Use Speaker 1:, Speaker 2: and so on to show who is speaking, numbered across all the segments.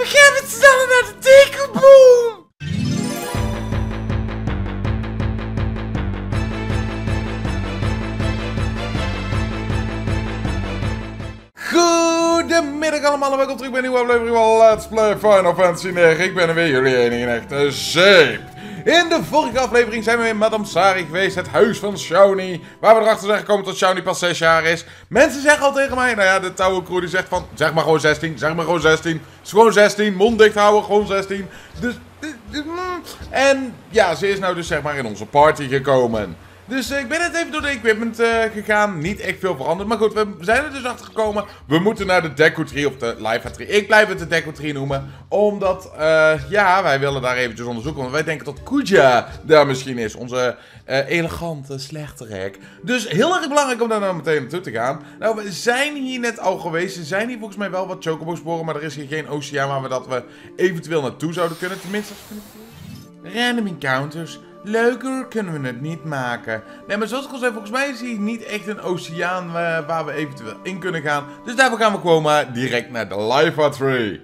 Speaker 1: We gaan met z'n allen naar de tekenboom! Goedemiddag allemaal en welkom terug bij een nieuwe aflevering van Let's Play Final Fantasy 9. Ik ben er weer, jullie enige echte zeep. In de vorige aflevering zijn we in Madame Sari geweest, het huis van Shawnee. Waar we erachter zijn gekomen dat Shawnee pas 6 jaar is. Mensen zeggen al tegen mij, nou ja, de Tower Crew die zegt van, zeg maar gewoon 16, zeg maar gewoon 16. Het is gewoon 16, mond dicht houden, gewoon 16. Dus, en ja, ze is nou dus zeg maar in onze party gekomen. Dus ik ben net even door de equipment gegaan. Niet echt veel veranderd. Maar goed, we zijn er dus achter gekomen. We moeten naar de Deku Tree of de Life Tree. Ik blijf het de Deku Tree noemen. Omdat, ja, wij willen daar eventjes onderzoeken. Want wij denken dat Kuja daar misschien is. Onze elegante slechterik. Dus heel erg belangrijk om daar nou meteen naartoe te gaan. Nou, we zijn hier net al geweest. Er zijn hier volgens mij wel wat chocobo-sporen. Maar er is hier geen oceaan waar we eventueel naartoe zouden kunnen. Tenminste, random encounters. Leuker kunnen we het niet maken. Nee, maar zoals ik al zei, volgens mij is hier niet echt een oceaan waar we eventueel in kunnen gaan. Dus daarvoor gaan we gewoon maar direct naar de Life Tree.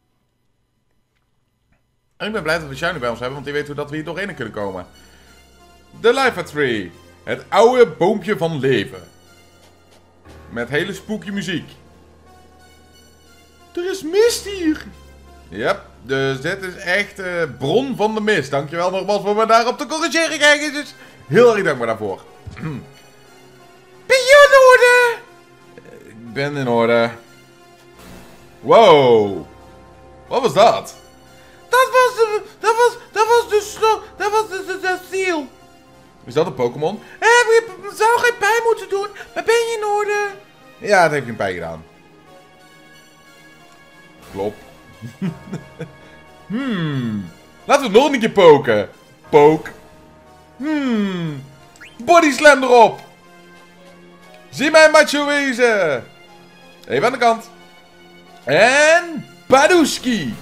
Speaker 1: En ik ben blij dat we Shawnee bij ons hebben, want die weet hoe dat we hier doorheen kunnen komen. De Life Tree. Het oude boompje van leven. Met hele spooky muziek. Er is mist hier. Yep, dus dit is echt bron van de mist. Dankjewel nogmaals voor me daarop te corrigeren, kijkers. Dus heel erg dankbaar daarvoor. Ben je in orde? Ik ben in orde. Wow. Wat was dat? Dat was de ziel. Is dat een Pokémon? Je zou geen pijn moeten doen, maar ben je in orde? Ja, het heeft geen pijn gedaan. Klopt. Laten we nog een keer poken. Poke. Body slam erop. Zie mij macho wezen. Even aan de kant. En Badooski.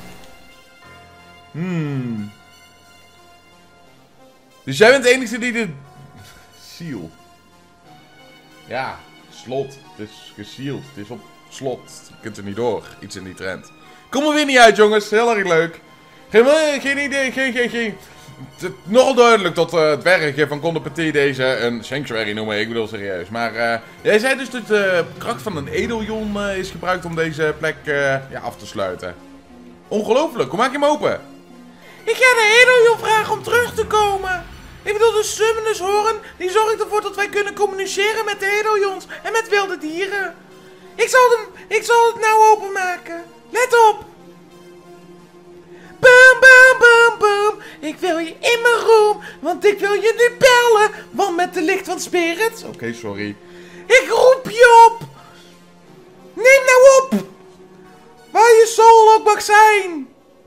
Speaker 1: Dus jij bent de enige die de ziel. Ja, slot. Het is gesealed. Het is op slot. Je kunt er niet door. Iets in die trend. Kom er weer niet uit, jongens. Heel erg leuk. Geen idee. Nogal duidelijk dat het dwergje van Conde Petit deze een sanctuary noemen. Ik bedoel serieus. Maar jij zei dus dat de kracht van een edeljon is gebruikt om deze plek af te sluiten. Ongelooflijk. Hoe maak je hem open? Ik ga de edeljon vragen om terug te komen. Ik bedoel, de Summoners Hoorn, die zorgt ervoor dat wij kunnen communiceren met de edeljons en met wilde dieren. Ik zal het nou openmaken. Let op. Boom, boom, boom, boom. Ik wil je in mijn room, want ik wil je nu bellen. Want met de licht van spirits. Oké, sorry. Ik roep je op. Neem nou op. Waar je soul ook mag zijn.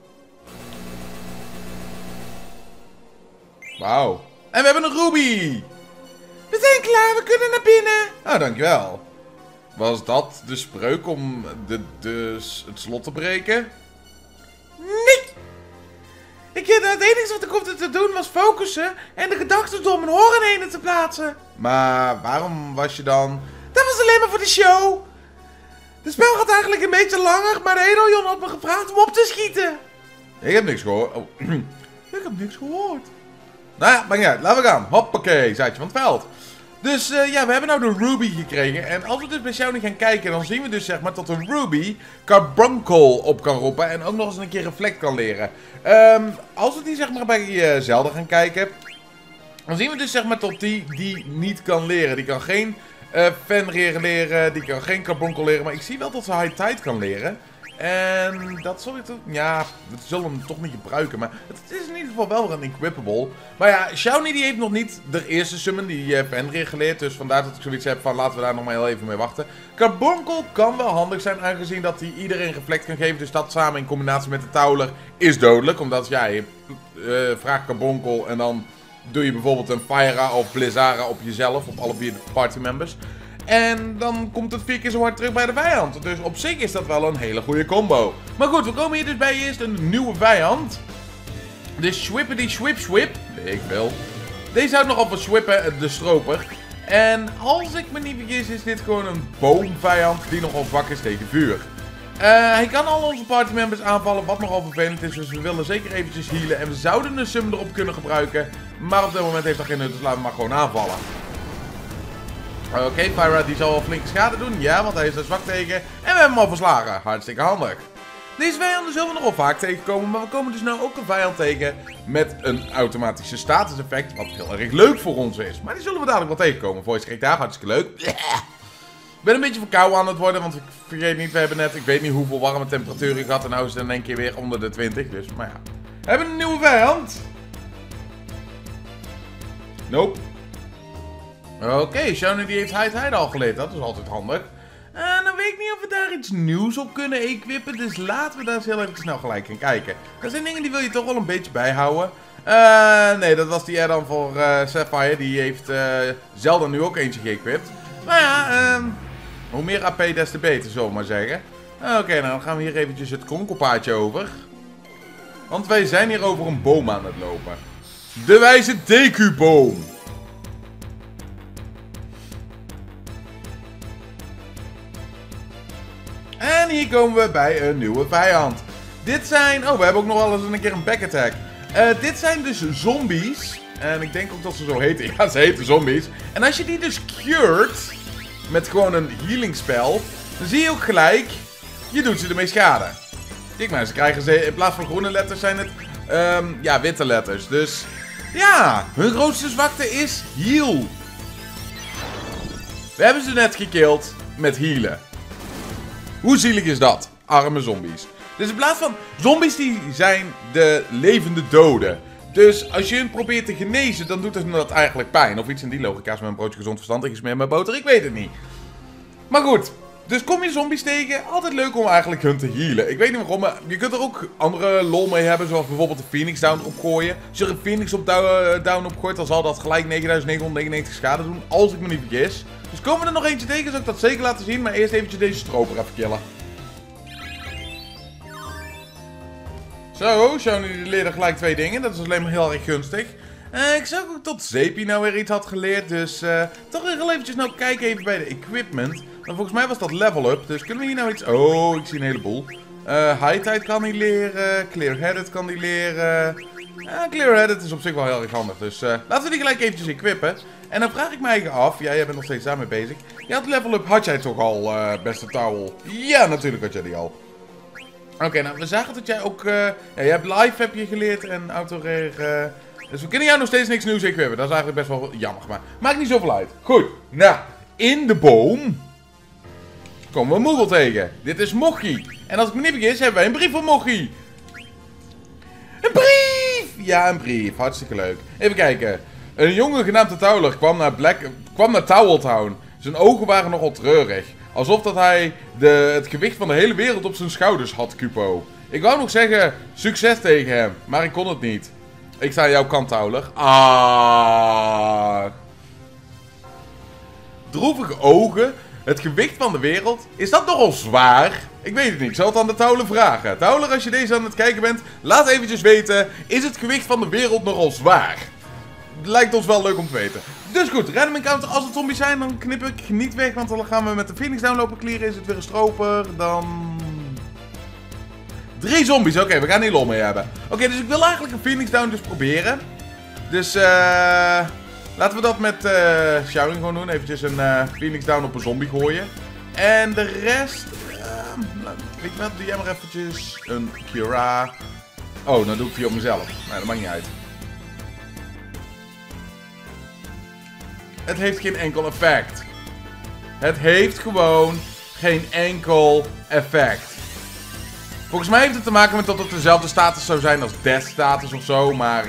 Speaker 1: Wauw. En we hebben een Ruby. We zijn klaar, we kunnen naar binnen. Nou, dankjewel. Was dat de spreuk om het slot te breken? Nee! Het enige wat ik hoefde te doen was focussen en de gedachten door mijn horen heen te plaatsen. Maar waarom was je dan... Dat was alleen maar voor de show. Het spel gaat eigenlijk een beetje langer, maar de edeljon had me gevraagd om op te schieten. Ik heb niks gehoord. Oh. Ik heb niks gehoord. Nou ja, maar ja, laten we gaan. Hoppakee, zaadje van het veld. Dus ja, we hebben nou de Ruby gekregen. En als we dus bij Shawnee gaan kijken, dan zien we dus zeg maar dat de Ruby Carbuncle op kan roepen. En ook nog eens een keer Reflect kan leren. Als we die zeg maar bij Zelda gaan kijken, dan zien we dus zeg maar dat die niet kan leren. Die kan geen Fenrir leren, die kan geen Carbuncle leren. Maar ik zie wel dat ze High Tide kan leren. En dat zal ik toch... Ja, we zullen hem toch niet gebruiken. Maar het is in ieder geval wel een equipable. Maar ja, Shawnee die heeft nog niet de eerste summon, die Fenrir geleerd. Dus vandaar dat ik zoiets heb van laten we daar nog maar heel even mee wachten. Carbuncle kan wel handig zijn, aangezien dat hij iedereen reflect kan geven. Dus dat samen in combinatie met de Towler is dodelijk. Omdat ja, je vraagt Carbuncle en dan doe je bijvoorbeeld een Fyra of Blizzara op jezelf. Op alle 4 de party members. En dan komt het 4 keer zo hard terug bij de vijand. Dus op zich is dat wel een hele goede combo. Maar goed, we komen hier dus bij eerst een nieuwe vijand. De Swippity Swip Swip. Ik wil. Deze houdt nogal van swippen, de stroper. En als ik me niet vergis is dit gewoon een boomvijand die nogal zwak is tegen vuur. Hij kan al onze partymembers aanvallen, wat nogal vervelend is. Dus we willen zeker eventjes healen. En we zouden een summon erop kunnen gebruiken. Maar op dit moment heeft dat geen nut, dus laten we maar gewoon aanvallen. Oké, Pyra die zal wel flinke schade doen. Ja, want hij is er zwak tegen. En we hebben hem al verslagen. Hartstikke handig. Deze vijanden zullen we nog wel vaak tegenkomen. Maar we komen dus nou ook een vijand tegen met een automatische status effect. Wat heel erg leuk voor ons is. Maar die zullen we dadelijk wel tegenkomen. Voice crack daar, hartstikke leuk. Ik ben een beetje verkouden aan het worden, want ik vergeet niet, we hebben net, ik weet niet hoeveel warme temperaturen gehad en nou is het in één keer weer onder de 20, dus, maar ja. We hebben een nieuwe vijand. Nope. Oké, Shawnee die heeft hide al geleerd, dat is altijd handig. Dan weet ik niet of we daar iets nieuws op kunnen equippen, dus laten we daar eens heel even snel gelijk in kijken. Dat zijn dingen die wil je toch wel een beetje bijhouden. Nee, dat was die add-on voor Sapphire, die heeft Zelda nu ook eentje geëquipt. Maar ja, hoe meer AP des te beter, zullen we maar zeggen. Oké, nou dan gaan we hier eventjes het kronkelpaadje over. Want wij zijn hier over een boom aan het lopen. De wijze Deku-boom. En hier komen we bij een nieuwe vijand. Dit zijn... Oh, we hebben ook nog wel eens een keer een back attack. Dit zijn dus zombies. En ik denk ook dat ze zo heten. Ja, ze heten zombies. En als je die dus cured met gewoon een healing spel, dan zie je ook gelijk, je doet ze ermee schade. Kijk maar, ze krijgen ze, in plaats van groene letters zijn het, ja, witte letters. Dus, ja, hun grootste zwakte is heal. We hebben ze net gekilld met healen. Hoe zielig is dat? Arme zombies. Dus in plaats van, zombies die zijn de levende doden. Dus als je hun probeert te genezen, dan doet het dat eigenlijk pijn. Of iets in die logica, is met een broodje gezond verstand, ik smeer mijn boter, ik weet het niet. Maar goed, dus kom je zombies tegen, altijd leuk om eigenlijk hun te healen. Ik weet niet waarom, maar je kunt er ook andere lol mee hebben, zoals bijvoorbeeld de Phoenix Down opgooien. Als je er een Phoenix op down opgooit, dan zal dat gelijk 9999 schade doen, als ik me niet vergis. Dus komen we er nog eentje tegen, zal ik dat zeker laten zien, maar eerst eventjes deze stroper even killen. Zo, Shawnee leerde gelijk 2 dingen. Dat is alleen maar heel erg gunstig. Ik zag ook dat Zeepie nou weer iets had geleerd. Dus toch weer eventjes nou kijken even bij de equipment. Maar volgens mij was dat level up. Dus kunnen we hier nou iets... Oh, ik zie een heleboel. High-Tide kan hij leren. Clear-Headed kan hij leren. Clear-Headed is op zich wel heel erg handig. Dus laten we die gelijk eventjes equippen. En dan vraag ik me eigen af. Ja, jij bent nog steeds daarmee bezig. Je had level up. Had jij toch al, beste towel? Ja, natuurlijk had jij die al. Oké, nou, we zagen dat jij ook... ja, je hebt live heb je geleerd en autoreg... dus we kunnen jou nog steeds niks nieuws equippen. Dat is eigenlijk best wel jammer, maar maakt niet zoveel uit. Goed, nou, in de boom komen we Moogle tegen. Dit is Mochi. En als ik me niet vergis, hebben wij een brief van Mochi. Een brief! Ja, een brief. Hartstikke leuk. Even kijken. Een jongen genaamd de Towler kwam naar Towel Town. Zijn ogen waren nogal treurig. Alsof dat hij het gewicht van de hele wereld op zijn schouders had, Kupo. Ik wou nog zeggen, succes tegen hem, maar ik kon het niet. Ik sta aan jouw kant, Towler. Ah. Droevige ogen, het gewicht van de wereld. Is dat nogal zwaar? Ik weet het niet, ik zal het aan de Towler vragen. Towler, als je deze aan het kijken bent, laat eventjes weten, is het gewicht van de wereld nogal zwaar? Lijkt ons wel leuk om te weten. Dus goed, random encounter. Als het zombies zijn, dan knip ik niet weg. Want dan gaan we met de Phoenix Down lopen clearen. Is het weer een stroper, dan... 3 zombies. Oké, we gaan hier lol mee hebben. Oké, dus ik wil eigenlijk een Phoenix Down dus proberen. Dus laten we dat met Shawnee gewoon doen. Eventjes een Phoenix Down op een zombie gooien. En de rest... weet je wat, doe jij maar eventjes een Cura. Oh, dan doe ik die op mezelf. Nee, dat maakt niet uit. Het heeft geen enkel effect. Het heeft gewoon geen enkel effect. Volgens mij heeft het te maken met dat het dezelfde status zou zijn als Death status of zo. Maar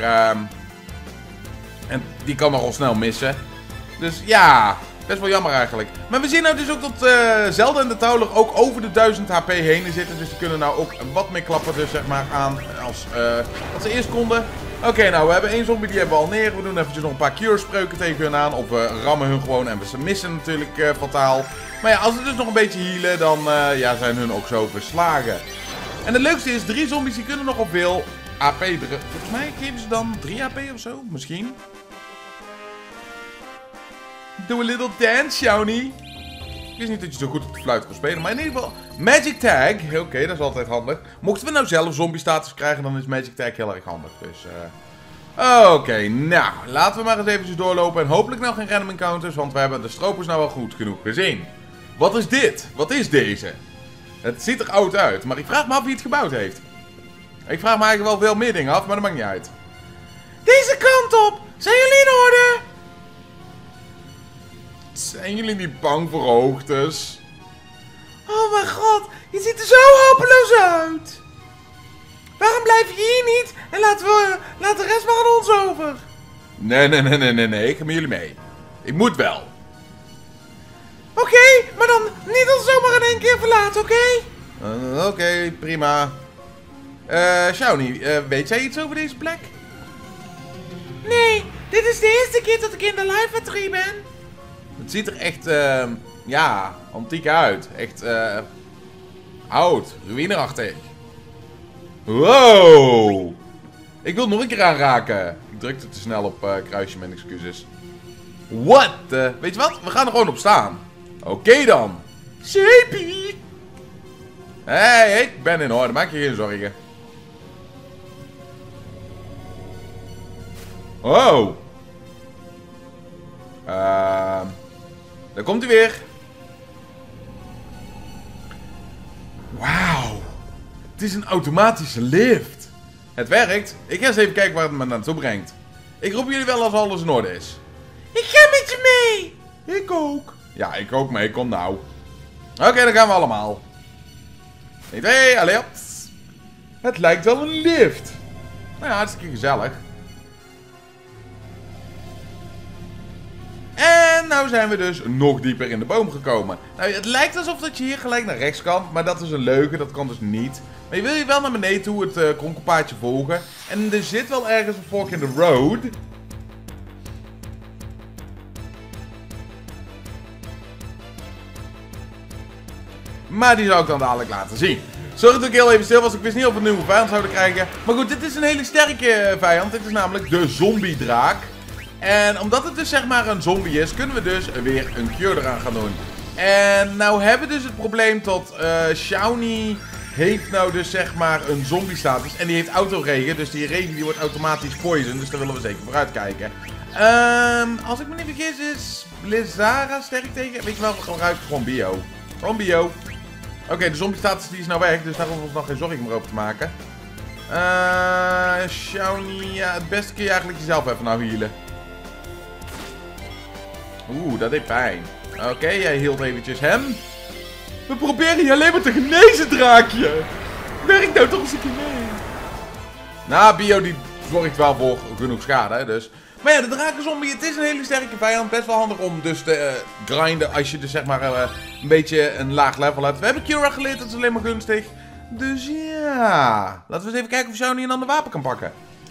Speaker 1: en die kan nogal snel missen. Dus ja, best wel jammer eigenlijk. Maar we zien nou dus ook dat Zelda en de Towler ook over de 1000 HP heen zitten. Dus die kunnen nou ook wat meer klappen dus zeg maar aan als ze eerst konden. Oké, nou we hebben 1 zombie, die hebben we al neer. We doen eventjes nog een paar cure-spreuken tegen hun aan. Of we rammen hun gewoon en we missen natuurlijk fataal. Maar ja, als we dus nog een beetje healen, dan ja, zijn hun ook zo verslagen. En het leukste is, 3 zombies die kunnen nogal veel AP drukken. Volgens mij geven ze dan 3 AP of zo, misschien. Doe a little dance, Shawnee. Ik wist niet dat je zo goed op de fluit kon spelen. Maar in ieder geval, Magic Tag. Oké, dat is altijd handig. Mochten we nou zelf zombie status krijgen, dan is Magic Tag heel erg handig. Dus, oké, nou, laten we maar eens even doorlopen. En hopelijk nou geen random encounters, want we hebben de stropers nou wel goed genoeg gezien. Wat is dit? Wat is deze? Het ziet er oud uit, maar ik vraag me af wie het gebouwd heeft. Ik vraag me eigenlijk wel veel meer dingen af, maar dat maakt niet uit. Deze kant op! Zijn jullie in orde? Zijn jullie niet bang voor hoogtes? Oh mijn god, je ziet er zo hopeloos uit. Waarom blijf je hier niet en laat de rest maar aan ons over? Nee, ik ga met jullie mee. Ik moet wel. Oké, maar dan niet ons zomaar in één keer verlaten, oké? Oké, prima. Shawnee, weet jij iets over deze plek? Nee, dit is de eerste keer dat ik in de live ben. Het ziet er echt, ja, antiek uit. Echt, oud, ruïneachtig. Wow! Ik wil nog een keer aanraken. Ik drukte te snel op kruisje, mijn excuses. What? Weet je wat? We gaan er gewoon op staan. Oké dan. Shapey! Hey, ik ben in orde. Maak je geen zorgen. Oh. Daar komt hij weer. Wauw. Het is een automatische lift. Het werkt. Ik ga eens even kijken waar het me naartoe brengt. Ik roep jullie wel als alles in orde is. Ik ga met je mee. Ik ook. Ja, ik ook mee. Kom nou. Oké, dan gaan we allemaal. 1, 2, allee op. Het lijkt wel een lift. Nou ja, hartstikke gezellig. En nou zijn we dus nog dieper in de boom gekomen. Nou, het lijkt alsof dat je hier gelijk naar rechts kan. Maar dat is een leugen, dat kan dus niet. Maar je wil je wel naar beneden toe, het kronkelpaadje volgen. En er zit wel ergens een fork in the road. Maar die zou ik dan dadelijk laten zien. Sorry dat ik heel even stil was, ik wist niet of we een nieuwe vijand zouden krijgen. Maar goed, dit is een hele sterke vijand. Dit is namelijk de zombie-draak. En omdat het dus zeg maar een zombie is, kunnen we dus weer een cure eraan gaan doen. En nou hebben we dus het probleem dat Shawnee heeft nou dus zeg maar een zombie status. En die heeft autoregen, dus die regen die wordt automatisch poison. Dus daar willen we zeker voor uitkijken. Als ik me niet vergis is Blizzara sterk tegen. Weet je wel, we gebruiken gewoon bio. Gewoon bio. Oké, de zombie status die is nou weg, dus daar hoeven we ons nog geen zorgen meer over te maken. Shawnee, ja, het beste kun je eigenlijk jezelf even nou healen. Oeh, dat deed pijn. Oké, jij hield eventjes hem. We proberen je alleen maar te genezen, draakje. Werk nou toch eens een keer mee. Nou, bio die zorgt wel voor genoeg schade, hè, dus. Maar ja, de drakenzombie, het is een hele sterke vijand. Best wel handig om dus te grinden als je dus zeg maar een beetje een laag level hebt. We hebben Cura geleerd, dat is alleen maar gunstig. Dus ja, laten we eens even kijken of Shawnee een ander wapen kan pakken.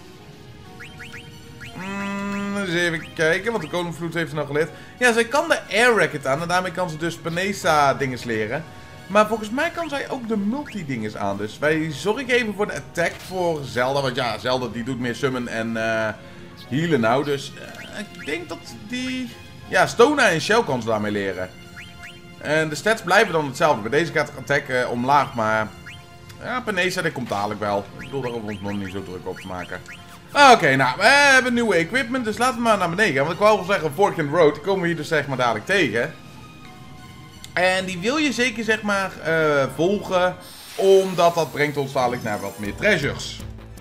Speaker 1: Eens even kijken, want de koningsvloed heeft ze nou geleerd. Ja, zij kan de air racket aan en daarmee kan ze dus Penesa dinges leren. Maar volgens mij kan zij ook de multi-dinges aan. Dus wij zorgen even voor de attack voor Zelda. Want ja, Zelda die doet meer summon en healen nou. Dus ik denk dat die... Ja, Stona en Shell kan ze daarmee leren. En de stats blijven dan hetzelfde. Bij deze gaat de attack omlaag, maar... Ja, Penesa, die komt dadelijk wel. Ik bedoel, daar hoeven we ons nog niet zo druk op te maken. Oké, nou, we hebben nieuwe equipment, dus laten we maar naar beneden gaan. Want ik wou wel zeggen, Fork in the Road, die komen we hier dus zeg maar dadelijk tegen. En die wil je zeker zeg maar volgen, omdat dat brengt ons dadelijk naar wat meer treasures.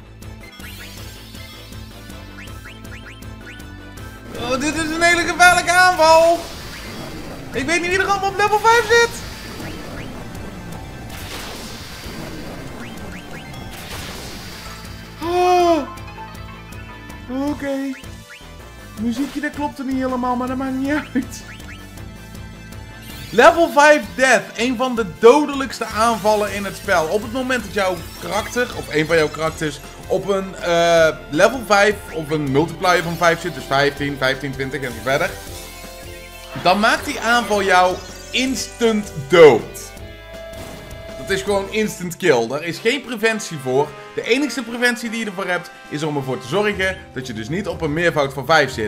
Speaker 1: Oh, dit is een hele gevaarlijke aanval. Ik weet niet wie er allemaal op level 5 zit. Oh. Oké. Muziekje, dat klopt er niet helemaal, maar dat maakt niet uit. Level 5 Death. Een van de dodelijkste aanvallen in het spel. Op het moment dat jouw karakter, of een van jouw karakters, op een level 5 of een multiplier van 5 zit, dus 15, 15, 20 en zo verder, dan maakt die aanval jou instant dood. Dat is gewoon instant kill. Daar is geen preventie voor. De enige preventie die je ervoor hebt, is om ervoor te zorgen dat je dus niet op een meervoud van 5 zit.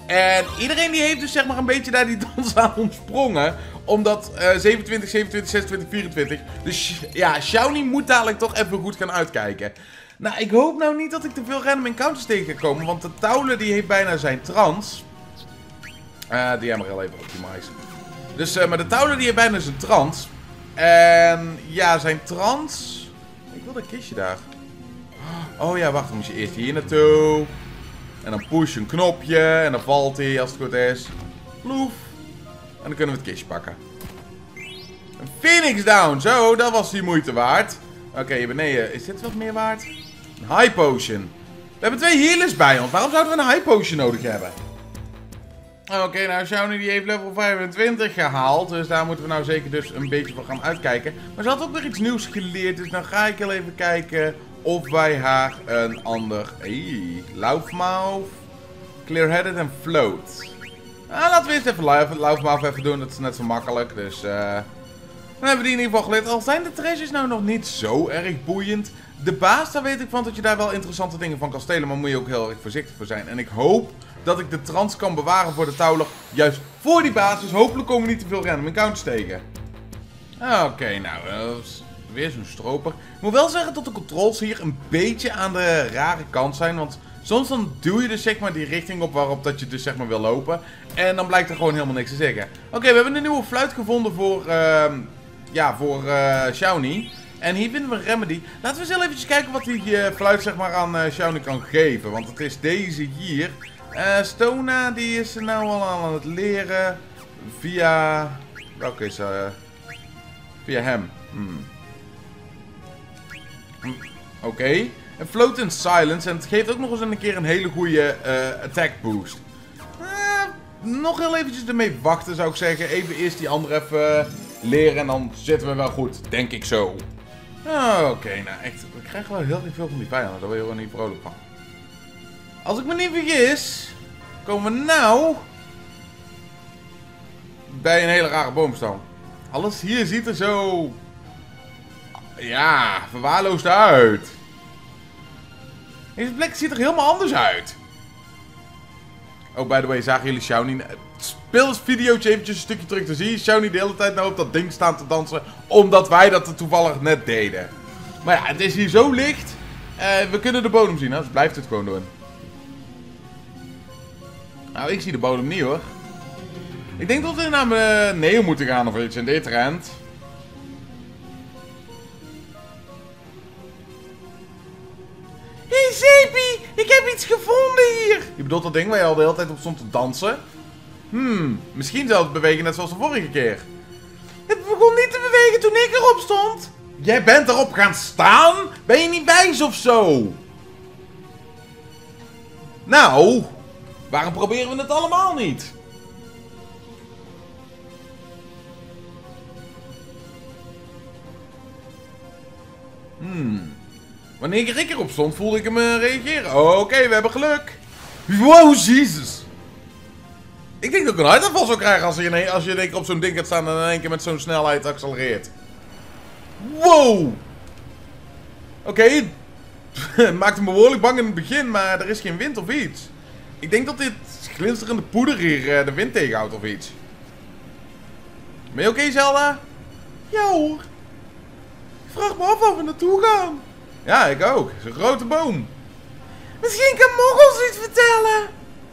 Speaker 1: En iedereen die heeft dus zeg maar een beetje daar die dans aan ontsprongen. Omdat 27, 27, 26, 24. Dus ja, Xiaomi moet dadelijk toch even goed gaan uitkijken. Nou, ik hoop nou niet dat ik te veel random encounters tegen ga komen. Want de Tauler die heeft bijna zijn trans. Die hebben we al even optimized. Dus, maar de Tauler die heeft bijna zijn trans. En ja, zijn trans... Ik wil dat kistje daar. Oh ja, wacht, dan moet je eerst hier naartoe. En dan push een knopje. En dan valt hij als het goed is. Ploef. En dan kunnen we het kistje pakken. Een Phoenix down. Zo, dat was die moeite waard. Oké, hier beneden. Is dit wat meer waard? Een high potion. We hebben 2 healers bij ons. Waarom zouden we een high potion nodig hebben? Oké, nou Xiaomi die heeft level 25 gehaald. Dus daar moeten we nou zeker dus een beetje voor gaan uitkijken. Maar ze had ook weer iets nieuws geleerd. Dus dan ga ik heel even kijken of wij haar een ander... Hey, Loudmouth, Clear-Headed en Float. Laten we eerst even Loudmouth even doen. Dat is net zo makkelijk. Dus dan hebben we die in ieder geval geleerd. Al zijn de treasures nou nog niet zo erg boeiend. De baas, daar weet ik van dat je daar wel interessante dingen van kan stelen. Maar moet je ook heel erg voorzichtig voor zijn. En ik hoop dat ik de trans kan bewaren voor de Tauler. Juist voor die baas. Dus hopelijk komen we niet te veel random encounters tegen. Oké, nou, weer zo'n stroper. Ik moet wel zeggen dat de controls hier een beetje aan de rare kant zijn. Want soms dan duw je dus zeg maar die richting op waarop dat je dus zeg maar wil lopen. En dan blijkt er gewoon helemaal niks te zeggen. Oké, we hebben een nieuwe fluit gevonden voor, voor Xiaomi. En hier vinden we een remedy. Laten we eens heel eventjes kijken wat die fluit zeg maar aan Xiaomi kan geven. Want het is deze hier. Stona die is nou al aan het leren via... Welke is via hem. Oké. En Float in Silence. En het geeft ook nog eens een keer een hele goede attack boost. Nog heel eventjes ermee wachten zou ik zeggen. Even eerst die andere even leren en dan zitten we wel goed. Denk ik zo. Oké, nou echt. We krijgen wel heel erg veel van die vijanden. Daar word je gewoon niet vrolijk van. Als ik me niet vergis, komen we nou bij een hele rare boomstam. Alles hier ziet er zo... Ja, verwaarloosd uit. Deze plek ziet er helemaal anders uit. Oh, by the way, zagen jullie Xiaomi... Speel het videootje eventjes een stukje terug te zien. Xiaomi de hele tijd nou op dat ding staan te dansen. Omdat wij dat toevallig net deden. Maar ja, het is hier zo licht. We kunnen de bodem zien, hè? Dus blijft het gewoon doen. Nou, ik zie de bodem niet, hoor. Ik denk dat we naar beneden moeten gaan of iets in dit trend. Hey, Zeepie! Ik heb iets gevonden hier! Je bedoelt dat ding waar je al de hele tijd op stond te dansen? Misschien zou het bewegen net zoals de vorige keer. Het begon niet te bewegen toen ik erop stond. Jij bent erop gaan staan? Ben je niet wijs of zo? Nou, waarom proberen we het allemaal niet? Wanneer ik erop stond, voelde ik hem reageren. Oké, we hebben geluk. Wow, jezus. Ik denk dat ik een hartaanval zou krijgen als je in één keer op zo'n ding gaat staan en in één keer met zo'n snelheid accelereert. Wow. Oké. Maakte me behoorlijk bang in het begin, maar er is geen wind of iets. Ik denk dat dit glinsterende poeder hier de wind tegenhoudt of iets. Ben je oké, Zelda? Ja hoor. Ik vraag me af waar we naartoe gaan. Ja, ik ook. Het is een grote boom. Misschien kan Moggles iets vertellen.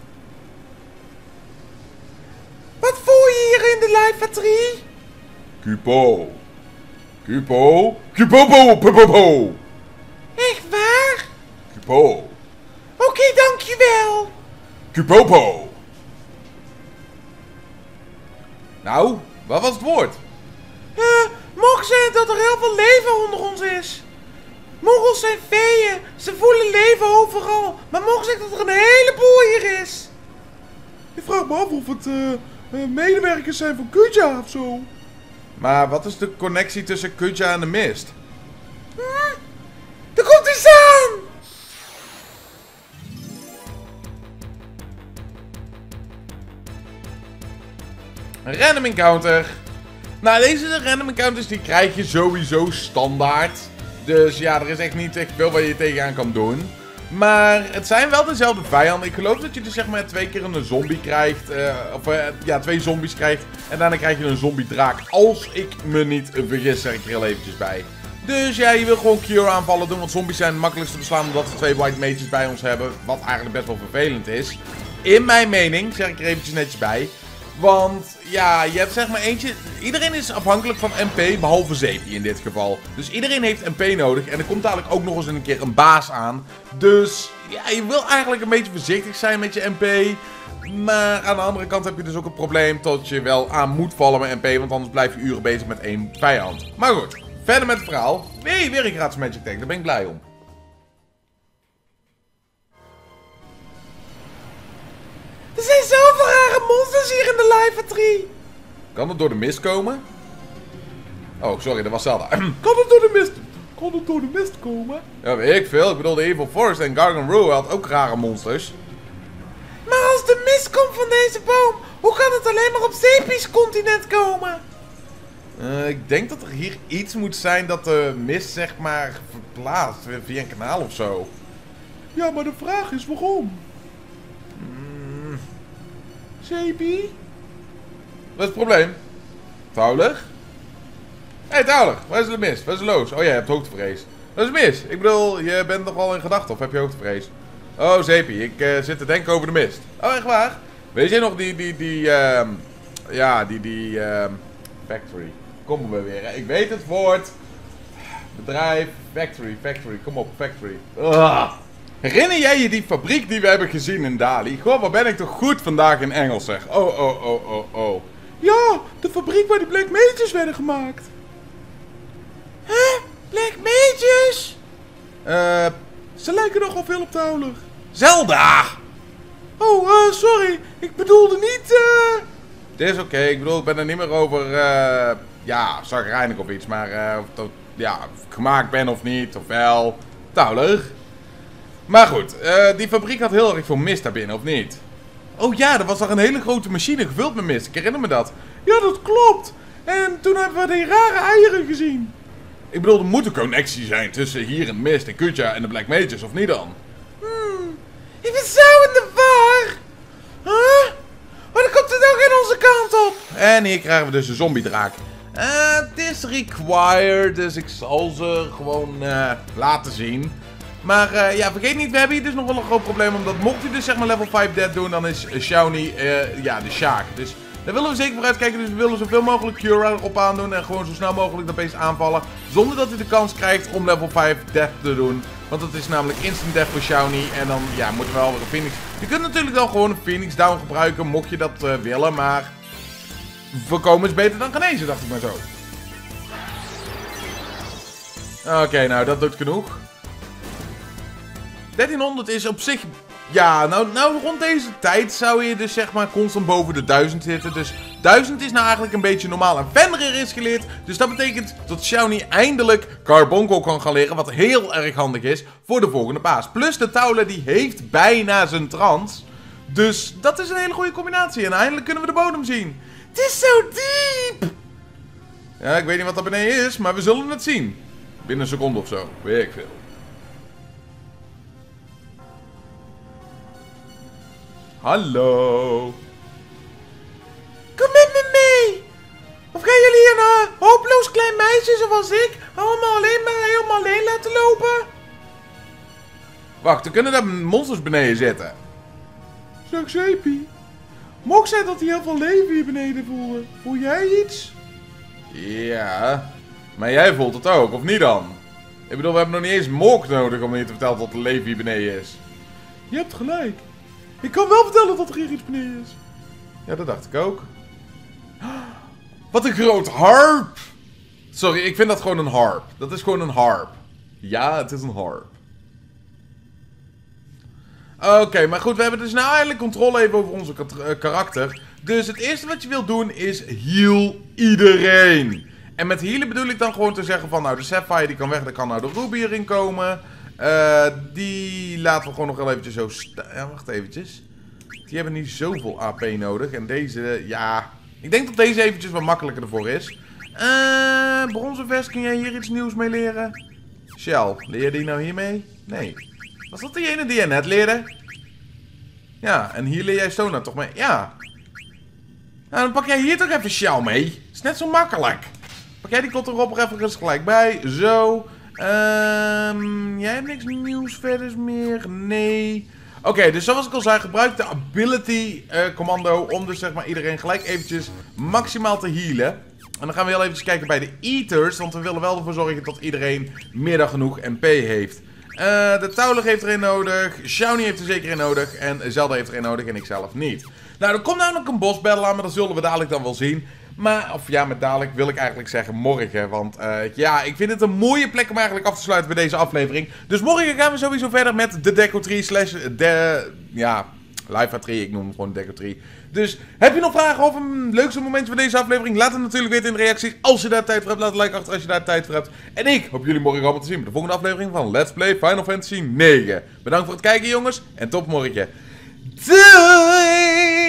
Speaker 1: Wat voel je hier in de lijfbatterie? Kupo. Kupo. Kupopo. Pupopo. Echt waar? Kupo. Oké, dankjewel. Kupopo. Nou, wat was het woord? Moggles zegt dat er heel veel leven onder ons is. Moggles zijn feeën. Ze voelen leven overal. Maar Moggles zegt dat er een heleboel hier is. Ik vraag me af of het medewerkers zijn van Kuja of zo. Maar wat is de connectie tussen Kuja en de mist? Er komt iets aan! Een random encounter. Nou, deze random encounters die krijg je sowieso standaard. Dus ja, er is echt niet echt veel wat je tegenaan kan doen. Maar het zijn wel dezelfde vijanden. Ik geloof dat je dus zeg maar 2 keer een zombie krijgt. Ja, 2 zombies krijgt. En daarna krijg je een zombie-draak. Als ik me niet vergis, zeg ik er heel eventjes bij. Dus ja, je wil gewoon cure aanvallen doen. Want zombies zijn het makkelijkst te beslaan omdat we 2 white mages bij ons hebben. Wat eigenlijk best wel vervelend is. In mijn mening, zeg ik er eventjes netjes bij. Want ja, je hebt zeg maar eentje. Iedereen is afhankelijk van MP, behalve Zeepie in dit geval. Dus iedereen heeft MP nodig. En er komt dadelijk ook nog eens een keer een baas aan. Dus ja, je wil eigenlijk een beetje voorzichtig zijn met je MP. Maar aan de andere kant heb je dus ook het probleem dat je wel aan moet vallen met MP. Want anders blijf je uren bezig met 1 vijand. Maar goed, verder met het verhaal. Nee, weer een gratis magic tank. Daar ben ik blij om. Er zijn zoveel rare monsters hier in de Life Tree. Kan het door de mist komen? Oh, sorry, dat was Zelda. Kan het door de mist? Kan het door de mist komen? Ja, weet ik veel. Ik bedoel, de Evil Forest en Garganroo had ook rare monsters. Maar als de mist komt van deze boom, hoe kan het alleen maar op Zeepie's continent komen? Ik denk dat er hier iets moet zijn dat de mist zeg maar verplaatst via een kanaal of zo. Ja, maar de vraag is waarom? Zeepie? Wat is het probleem? Tauler? Hé, Tauler, waar is de mist? Waar is de loos? Oh ja, je hebt hoogtevrees. Wat is mis? Ik bedoel, je bent nog wel in gedachten of heb je hoogtevrees? Oh, Zeepie, ik zit te denken over de mist. Oh, echt waar? Weet je nog die factory. Komen we weer. Ik weet het woord. Bedrijf, factory. Kom op, factory. Ugh. Herinner jij je die fabriek die we hebben gezien in Dali? Goh, wat ben ik toch goed vandaag in Engels, zeg. Oh. Ja, de fabriek waar die Black Mages werden gemaakt. Huh? Black Mages? Ze lijken nogal veel op Tauler. Zelda! Oh, sorry. Ik bedoelde niet, Het is oké. Ik bedoel, ik ben er niet meer over, zagrijnig of iets. Maar, of ik gemaakt ben of niet, of wel. Tauler. Maar goed, die fabriek had heel erg veel mist daarbinnen, of niet? Oh ja, er was nog een hele grote machine gevuld met mist. Ik herinner me dat. Ja, dat klopt. En toen hebben we die rare eieren gezien. Ik bedoel, er moet een connectie zijn tussen hier en mist en Kutja en de Black Mages, of niet dan? Ik ben zo in de war. Huh? Maar dan komt het ook in onze kant op. En hier krijgen we dus een zombie-draak. Het is required, dus ik zal ze gewoon laten zien. Maar vergeet niet, we hebben hier dus nog wel een groot probleem. Omdat mocht hij dus zeg maar level 5 dead doen, dan is Shawnee de Sjaak. Dus daar willen we zeker voor uitkijken. Dus we willen zoveel mogelijk Cura erop aandoen. En gewoon zo snel mogelijk dat beest aanvallen. Zonder dat hij de kans krijgt om level 5 death te doen. Want dat is namelijk instant death voor Shawnee. En dan moeten we wel weer een Phoenix. Je kunt natuurlijk wel gewoon een Phoenix down gebruiken. Mocht je dat willen. Maar voorkomen is beter dan genezen, dacht ik maar zo. Oké, nou dat doet genoeg. 1300 is op zich... Ja, nou rond deze tijd zou je dus zeg maar constant boven de 1000 zitten. Dus 1000 is nou eigenlijk een beetje normaal. En Fenrir is geleerd. Dus dat betekent dat Shawnee eindelijk Carbuncle kan gaan leren. Wat heel erg handig is voor de volgende paas. Plus de Tauler die heeft bijna zijn trance. Dus dat is een hele goede combinatie. En eindelijk kunnen we de bodem zien. Het is zo diep! Ja, ik weet niet wat dat beneden is. Maar we zullen het zien. Binnen een seconde of zo. Weet ik veel. Hallo. Kom met me mee. Of gaan jullie een hopeloos klein meisje zoals ik allemaal helemaal alleen laten lopen? Wacht, er kunnen daar monsters beneden zitten. Zeg Zeepie. Mocht zij dat die heel veel leven hier beneden voelen? Voel jij iets? Ja. Maar jij voelt het ook, of niet dan? Ik bedoel, we hebben nog niet eens Mok nodig om je te vertellen dat er leven hier beneden is. Je hebt gelijk. Ik kan wel vertellen dat er hier iets beneden is. Ja, dat dacht ik ook. Wat een groot harp! Sorry, ik vind dat gewoon een harp. Dat is gewoon een harp. Ja, het is een harp. Oké, maar goed, we hebben dus nou eindelijk controle even over onze karakter. Dus het eerste wat je wilt doen is heal iedereen. En met healen bedoel ik dan gewoon te zeggen van, nou de Sapphire die kan weg, dan kan nou de Ruby erin komen. Die laten we gewoon nog wel eventjes zo staan. Ja, wacht eventjes. Die hebben niet zoveel AP nodig. En deze, ja... Ik denk dat deze eventjes wat makkelijker ervoor is. Bronzenvest, kun jij hier iets nieuws mee leren? Shell, leer je die nou hiermee? Nee. Was dat die ene die je net leerde? Ja, en hier leer jij Sona toch mee? Ja. Nou, dan pak jij hier toch even Xiao mee. Is net zo makkelijk. Pak jij die Kottorob er even eens gelijk bij. Zo. Jij hebt niks nieuws verder meer? Nee. Oké, dus zoals ik al zei, gebruik de ability commando om dus zeg maar iedereen gelijk eventjes maximaal te healen. En dan gaan we heel eventjes kijken bij de eaters, want we willen wel ervoor zorgen dat iedereen meer dan genoeg MP heeft. De Taulig heeft er een nodig, Shawnee heeft er zeker een nodig en Zelda heeft er een nodig en ik zelf niet. Nou, er komt namelijk een boss battle aan, maar dat zullen we dadelijk dan wel zien. Maar, of ja, met dadelijk wil ik eigenlijk zeggen morgen. Want ja, ik vind het een mooie plek om eigenlijk af te sluiten bij deze aflevering. Dus morgen gaan we sowieso verder met de Deco 3 slash de... Ja, Live 3, ik noem hem gewoon Deco 3. Dus, heb je nog vragen over een leukste momentje van deze aflevering? Laat het natuurlijk weten in de reacties. Als je daar tijd voor hebt, laat een like achter als je daar tijd voor hebt. En ik hoop jullie morgen allemaal te zien bij de volgende aflevering van Let's Play Final Fantasy 9. Bedankt voor het kijken jongens, en tot morgen. Doei!